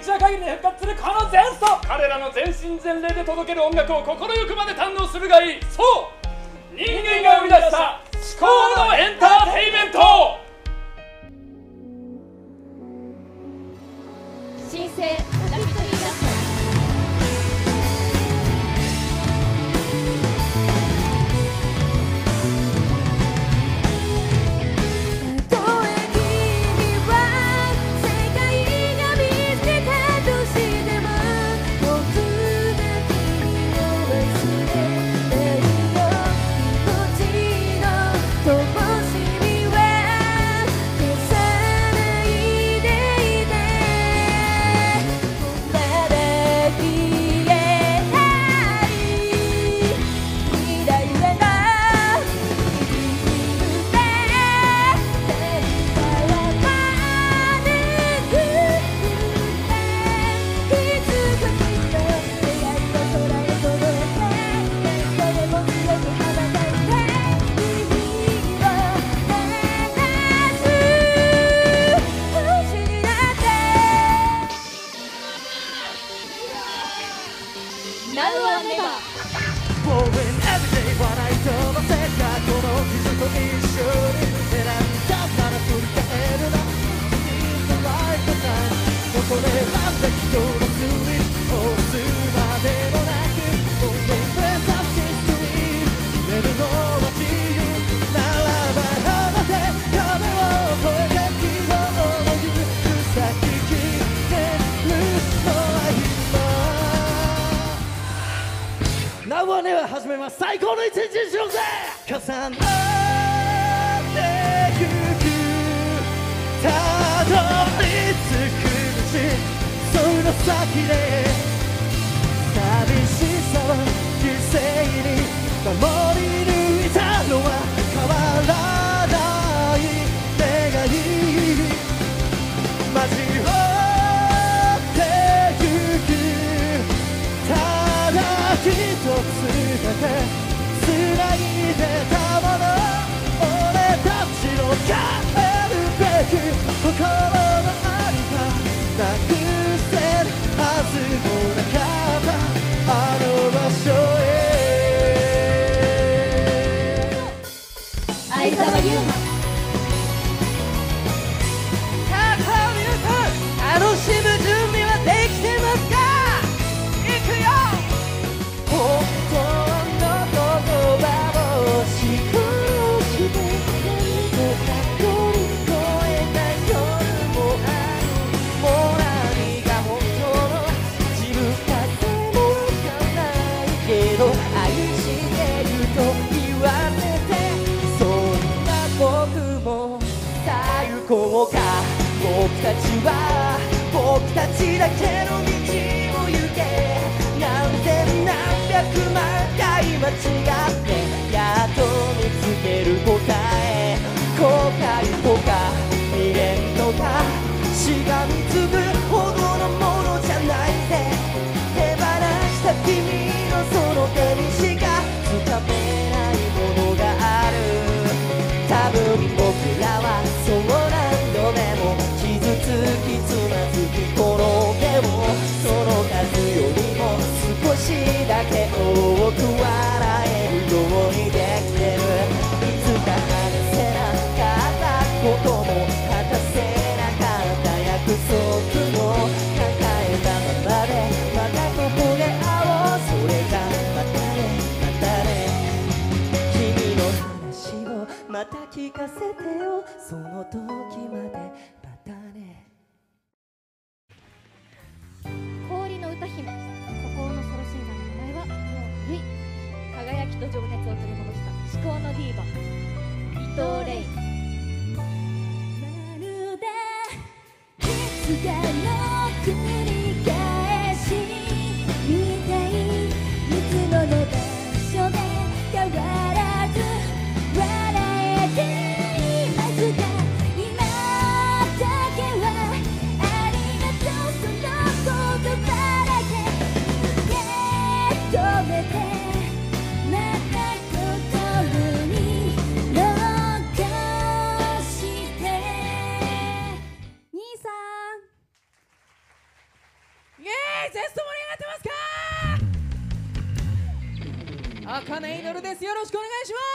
夜限りで復活するこの前奏、彼らの全身全霊で届ける音楽を心ゆくまで堪能するがいい。そう、人間が生み出した至高のエンターテイメント。 新生ラピュタリーダスト。 ナウワネは始めます。最高の一日にしようぜ。重なってゆくたどり着く道、その先で寂しさを犠牲に守り抜いたのは変わらない願い。マジを一つだけ繋いでたもの、俺たちの変えるべき心の在りか、なくせるはずもなかったあの場所へ。 相沢優馬。 さあ皆さん、楽しむ準備はできてますか？いくよ。本当の言葉を思考して何もか乗り越えた夜もある。もう何が本当の自分かでもわかんないけど、愛してると言われて、そんな僕も最高か。僕たちは僕たちだけの道を行け。何千何百万回間違ってやっと見つける答え。後悔とか未練とかしがみつくほどのものじゃないぜ。手放した君のその手にしかつかめないものがある。多分僕らはそう何度でも傷つきつまずき転んでも、その数よりも少しだけ多く笑えるようにできてる。いつか話せなかったことも果たせなかった約束も抱えたままで、またここで会おう。それがまたねまたね。君の話をまた聞かせてよ。その時までまたね。 氷の歌姫、孤高のソロシンガーの名前はもうルイ。輝きと情熱を取り戻した至高のディーバ伊藤レイ。 まるでいつかの繰り返しみたい、いつもの場所で変わらず笑えていますか。今だけはありがとう、その言葉だけ受け止めて、また心に残して。兄さんです。よろしくお願いします。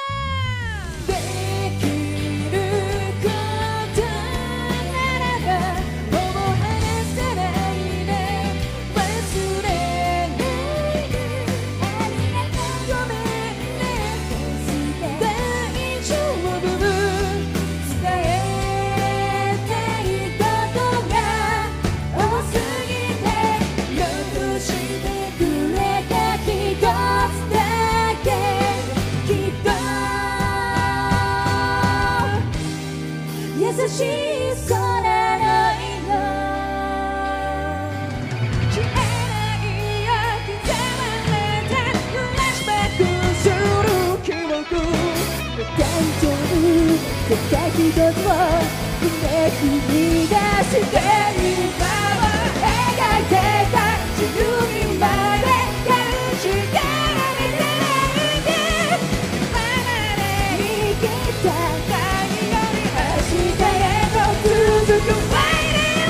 できることならばもう離さないで忘れないでありがとうごめんね大丈夫伝えたいことが多すぎて残してくれた一つだけきっと優しい空の色消えないよ刻まれたフラッシュバックする記憶大丈夫たった一つをひねり出して今は描いてた自由にまでやる力でないで離れ生きた何より明日へと続く Fighting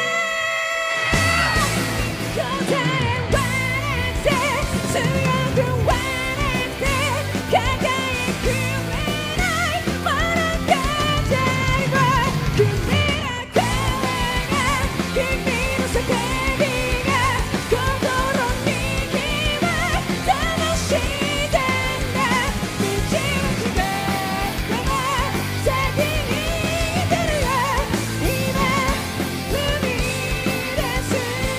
Life 答えはなくて強くはなくて輝く未来物語は君の声が君の叫びが心に響くしてんだ導くから先に出るよ今踏み出す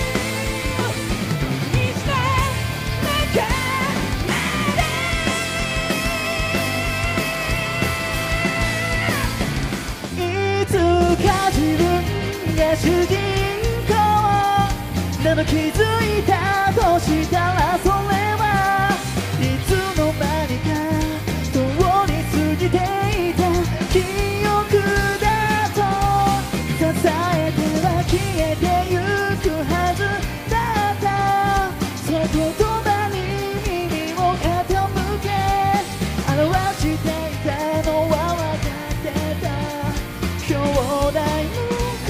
いつの中までいつか自分が主人公など気づいたとしたらそれはいつの間にか通り過ぎていた記憶だと支えては消えてゆくはずだったその言葉に耳を傾け表していたのは分かってた兄弟の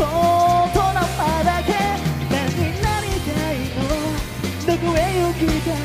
ことなまだけ何になりたいのどこへ行きたい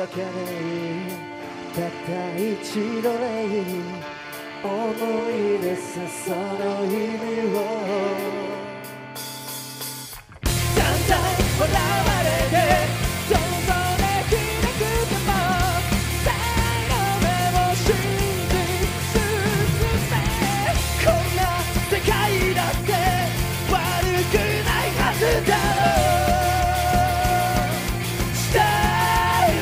かないたった一度でいい思い出すその意味をだんだん笑われて想像できなくても才能目を信じ進めこんな世界だって悪くないはずだろう時代を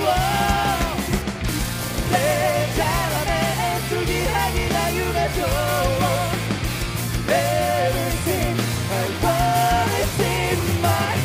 でたらめ継ぎはぎな夢と Everything I want is in my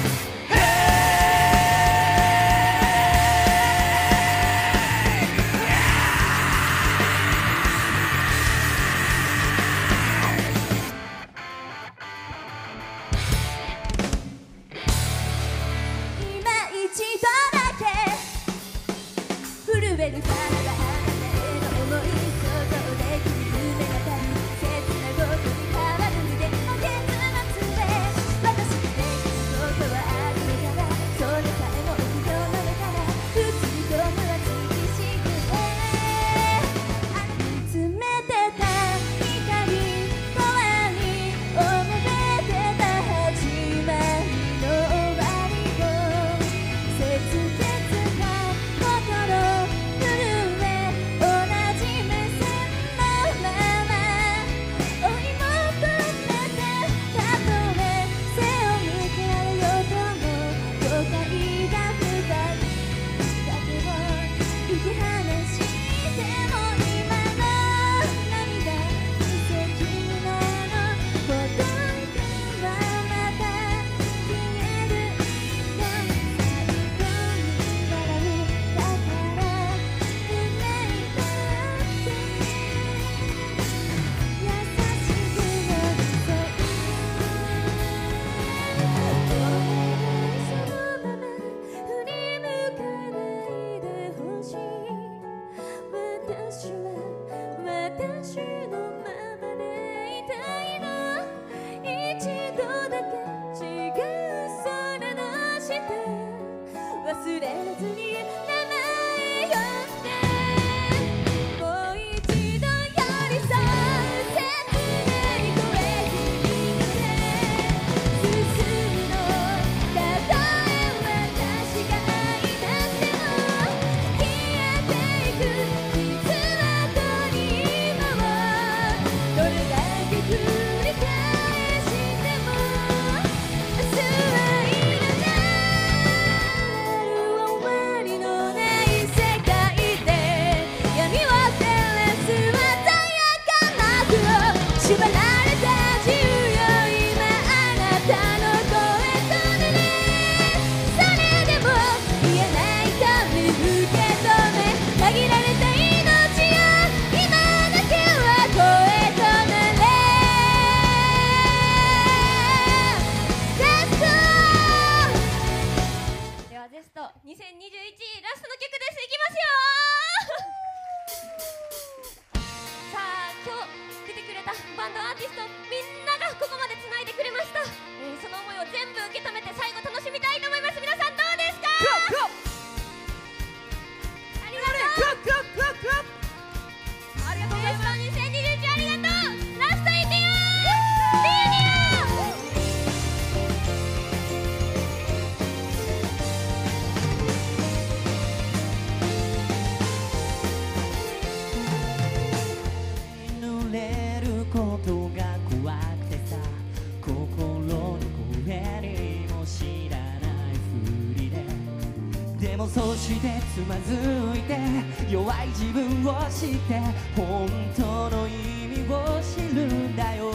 そしてつまずいて弱い自分を知って本当の意味を知るんだよ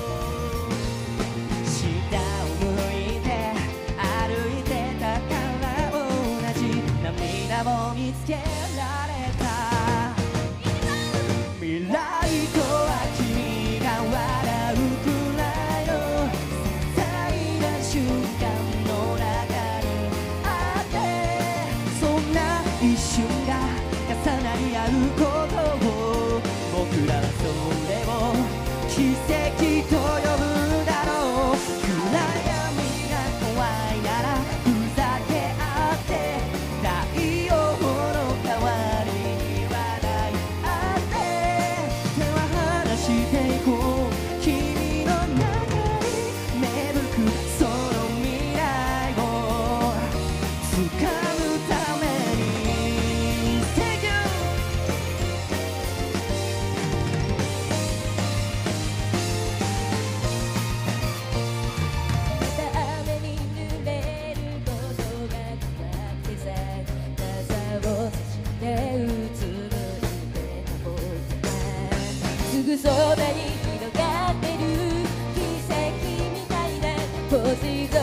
下を向いて歩いてたから同じ涙を見つけられた未来とは君が笑うくらいの些細な瞬間の中一瞬が重なり合うことを僕らはそれを奇跡としていこう君の中に芽吹くその未来を掴むために Thank you 雨に濡れることが怖くてさ傘を差してうつむいてた僕がすぐそばに広がってる奇跡みたいなポジ